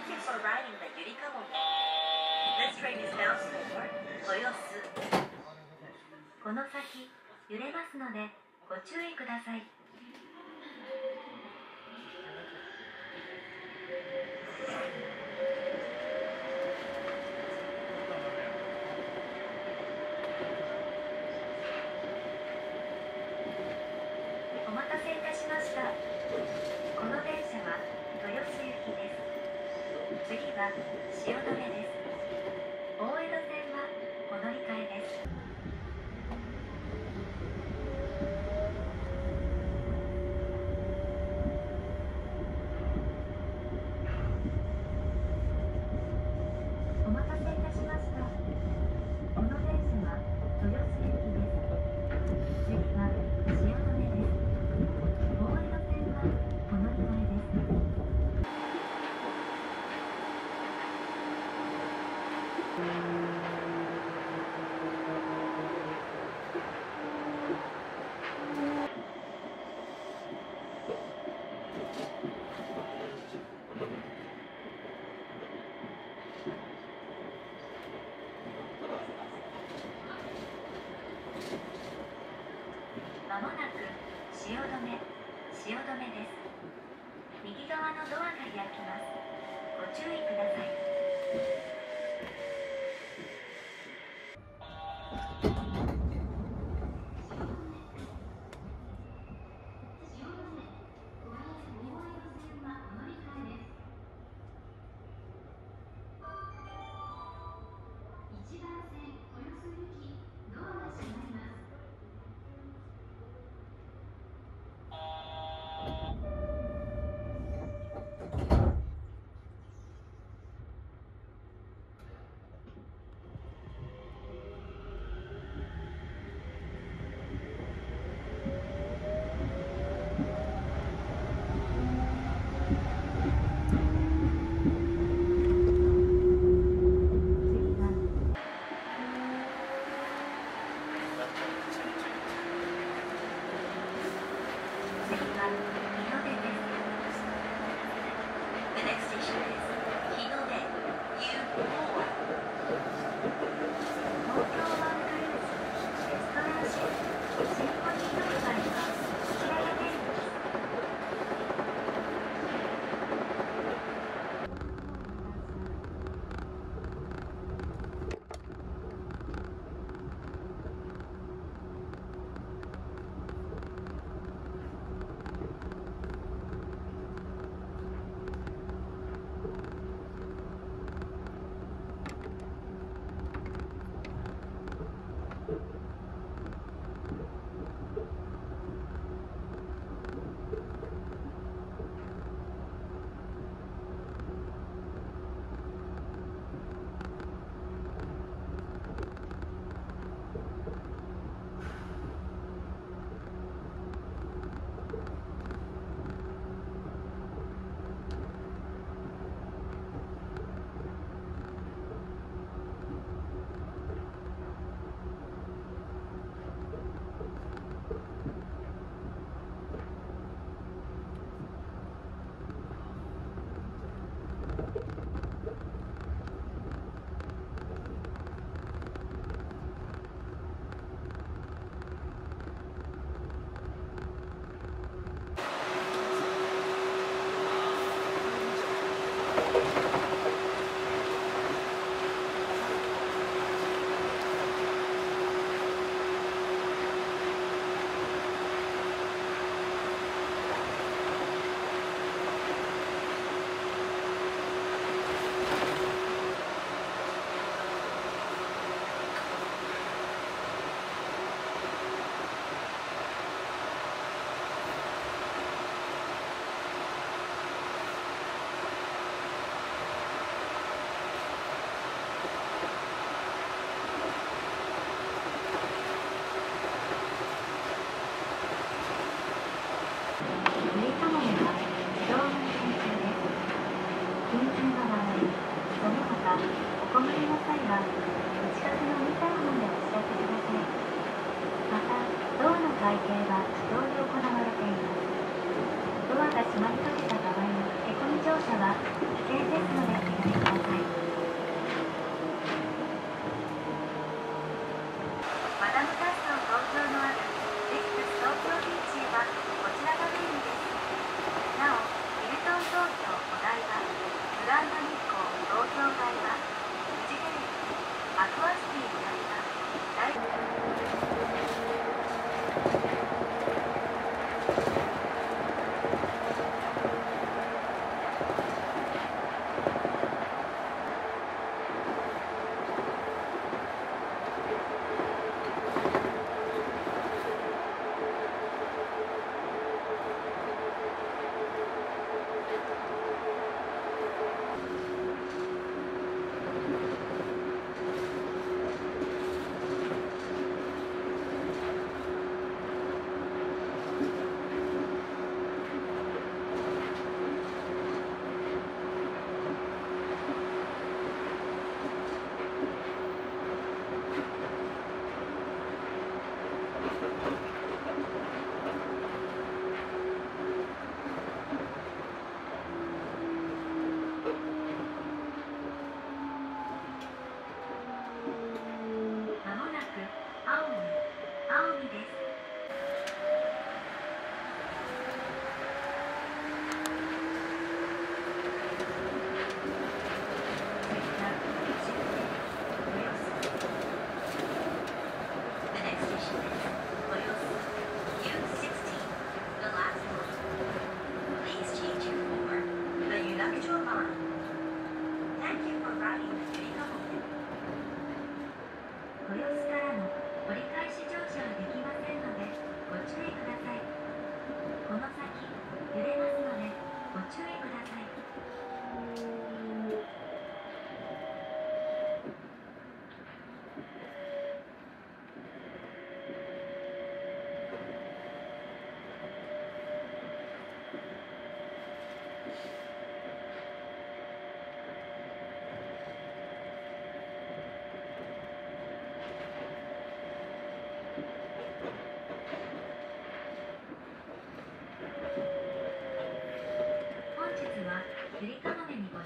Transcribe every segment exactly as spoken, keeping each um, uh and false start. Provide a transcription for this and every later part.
Thank you for riding the Yurikamome. This train is bound for Toyosu. この先揺れますのでご注意ください。お待たせいたしました。この電車は豊洲行きです。次は汐留です。大江戸線はお乗り換えです。お待たせいたしました。この電車は豊洲行きです。次は汐留です。大江戸線はお乗り換えです。まもなく汐留、汐留です。右側のドアが開きます。ご注意ください。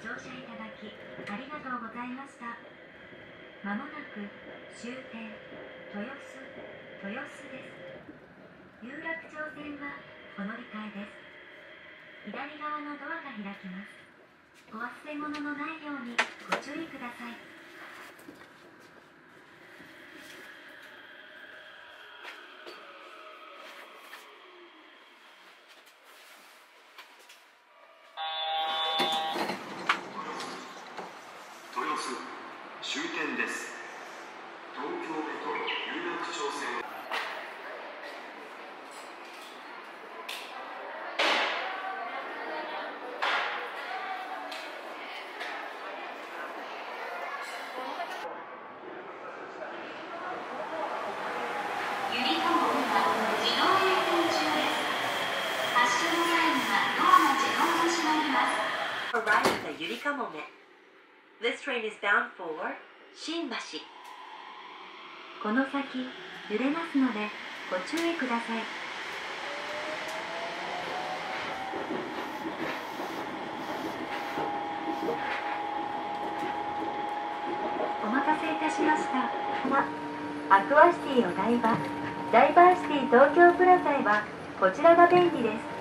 乗車いただきありがとうございました。まもなく終点豊洲豊洲です。有楽町線はお乗り換えです。左側のドアが開きます。お忘れ物のないようにご注意ください。 豊洲終点です。東京メトロ有楽町線。 ゆりかもめは自動運転中です。発車の際にはドアが自動で閉まります。Arrived at Yurikamome. This train is bound for Shinbashi. この先揺れますのでご注意ください。お待たせいたしました。アクアシティお台場、ダイバーシティ東京プラザへはこちらが便利です。